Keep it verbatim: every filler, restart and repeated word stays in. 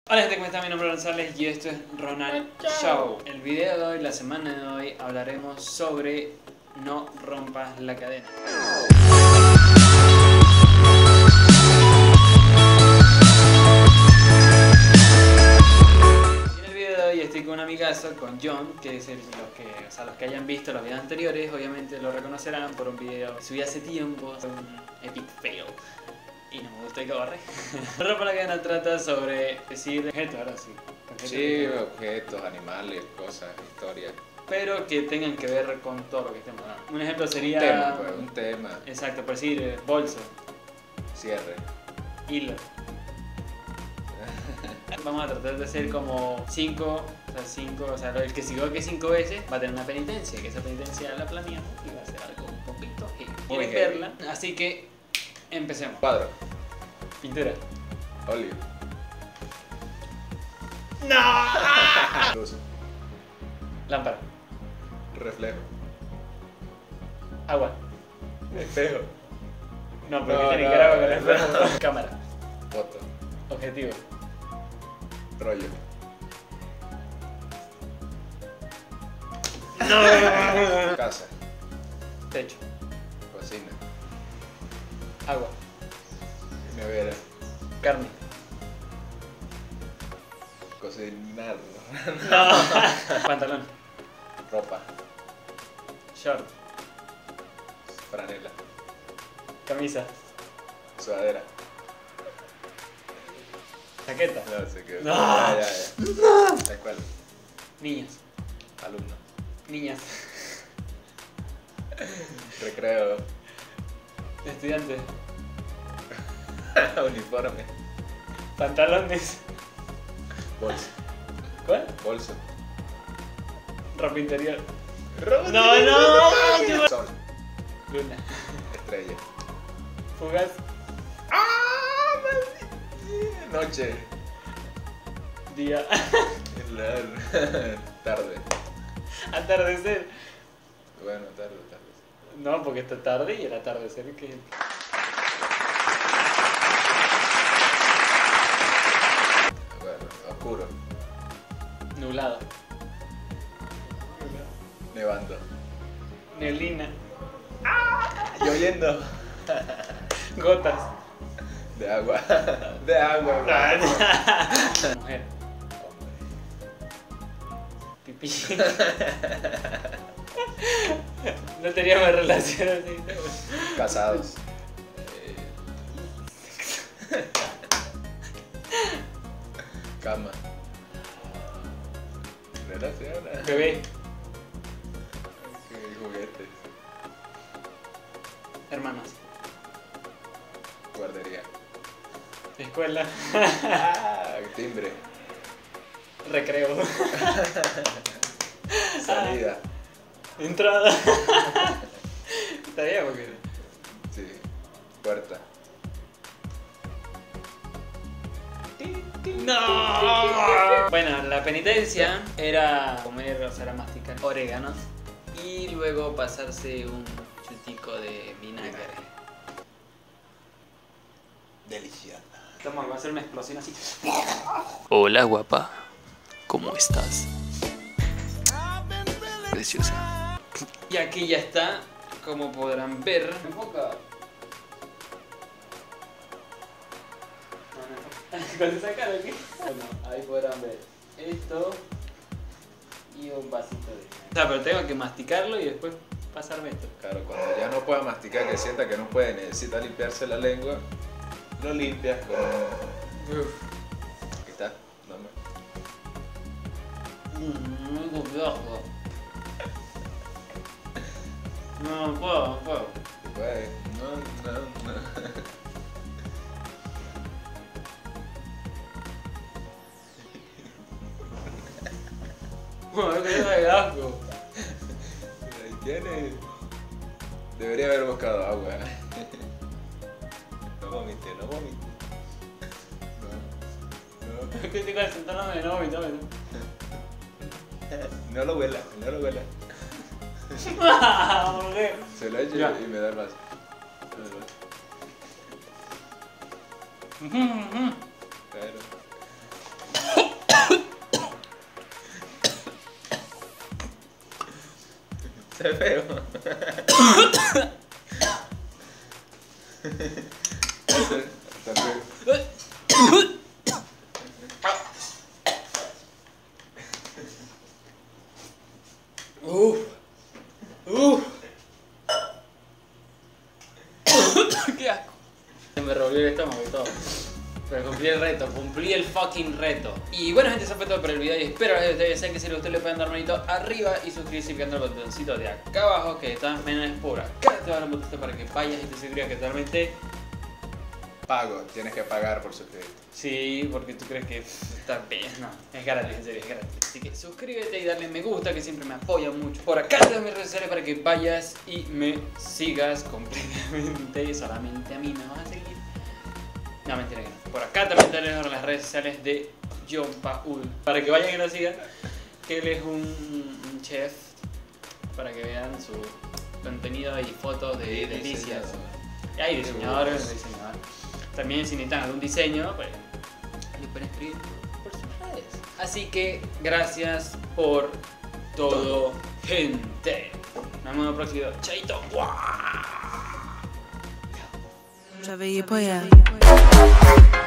Hola gente, ¿cómo están? Mi nombre es González y esto es Ronald Show. El video de hoy, la semana de hoy, hablaremos sobre no rompas la cadena. En el video de hoy estoy con un amigazo, con John, que es el, los, que, o sea, los que hayan visto los videos anteriores, obviamente lo reconocerán por un video que subí hace tiempo, un epic fail. Y no me gusta que borre. Rompa la cadena trata sobre decir objetos, ahora sí. Objetos Sí, objetos, animales, cosas, historias. Pero que tengan que ver con todo lo que estemos hablando. Un ejemplo sería... Un tema, pues, un tema. Exacto, por decir eh, bolso, Cierre. hilo. Vamos a tratar de hacer como cinco, o sea, cinco, o sea, el que siguió que cinco veces va a tener una penitencia, que esa penitencia la planeamos y va a ser algo un poquito heavy. Quieren verla, así que empecemos. Cuadro. Pintura. Óleo. ¡No! Luz. Lámpara. Reflejo. Agua. Espejo. No, porque No, tiene no, que ver agua con no. el espejo. Cámara. Foto. Objetivo. Rollo. No. Casa. Techo. Cocina. Agua. Nevera. Carne. Cocinar. No. Pantalón. Ropa. Short. Franela. Camisa. Sudadera. Chaqueta. No sé qué. No. Ya, ya, ya. Tal cual. Niños. Alumno. Niñas. Recreo. Estudiantes. Uniforme. Pantalones. Bolso. ¿Cuál? Bolso. Ropa interior. Ropa No, interior. no. Sol. Luna. Estrella. Fugaz. ¡Ah! Maldita. Noche. Día. La- Tarde. Atardecer. Bueno, tarde, tarde. No, porque está tarde y el atardecer que... Bueno, oscuro. Nublado. Nevando. Neblina. Lloviendo. Gotas. De agua. De agua. Mujer. Pipí. No teníamos relación así. Casados. Cama. Relación. Bebé. Juguetes. Hermanos. Guardería. Escuela. Ah, timbre. Recreo. Salida. Entrada. Está bien porque... Sí. Puerta. ¡No! Bueno, la penitencia era comer, o sea, era masticar oréganos y luego pasarse un chutico de vinagre. Deliciosa. Toma, va a ser una explosión así. Hola guapa, ¿cómo estás? Preciosa. Y aquí ya está, como podrán ver. Enfoca. Con esa cara aquí. Bueno, ahí podrán ver esto y un vasito de... O sea, pero tengo que masticarlo y después pasarme esto. Claro, cuando ya no pueda masticar, que sienta que no puede, necesita limpiarse la lengua, lo limpias con... Uf. Aquí está, dame. Mm, muy complejo. No, no puedo, no puedo. Se puede. No, no, no. No, es que yo soy asco. Ahí tiene. Debería haber buscado agua. No vomite, no vomite. No, no. Es que estoy concentrándome, no, no, no. No lo huela, no lo huela. Joder. Se lo echo Ya. y me da el vaso. Me da el vaso. Ujú, ujú. Claro. Se ve feo. Está feo. Uf. Uf. Qué asco. Me revolvió el estómago y todo. Pero cumplí el reto, cumplí el fucking reto. Y bueno, gente, eso fue todo por el video y espero que ustedes sean que si les gustó le pueden dar manito arriba y suscribirse picando el botoncito de acá abajo, que de todas maneras por acá te va a dar un botoncito para que vayas y te suscribas, que totalmente Pago, tienes que pagar por suscribirte. sí, porque tú crees que está bien. No, es gratis, en serio, es gratis. Así que suscríbete y dale me gusta, que siempre me apoya mucho. Por acá te doy mis redes sociales para que vayas y me sigas completamente. Solamente a mí me vas a seguir. No, mentira que no. Por acá también te dejo las redes sociales de John Paul para que vayan y lo sigan. Que él es un, un chef, para que vean su contenido y fotos de Y delicias. diseñador. Y hay diseñadores, diseñadores. También si necesitan algún diseño, pues le pueden escribir por sus redes. Así que gracias por todo, gente. Nos vemos en el próximo video. Chaito. J'avais pas